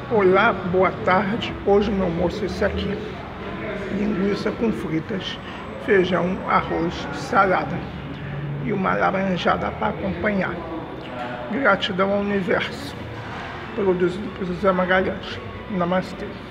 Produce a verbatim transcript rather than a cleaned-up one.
Olá, boa tarde. Hoje o meu almoço é esse aqui: linguiça com fritas, feijão, arroz, salada e uma laranjada para acompanhar. Gratidão ao universo. Produzido por José Magalhães. Namastê.